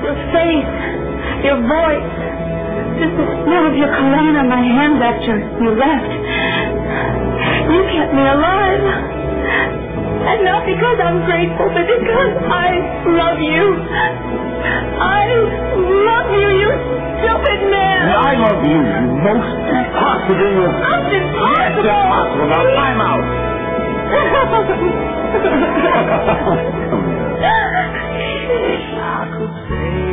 your face, your voice, just the smell of your cologne on my hands after you left. You kept me alive. And not because I'm grateful, but because I love you. I love you, you stupid man. And I love you, you most impossible. Most impossible. Yes, impossible. Now, time out. I could say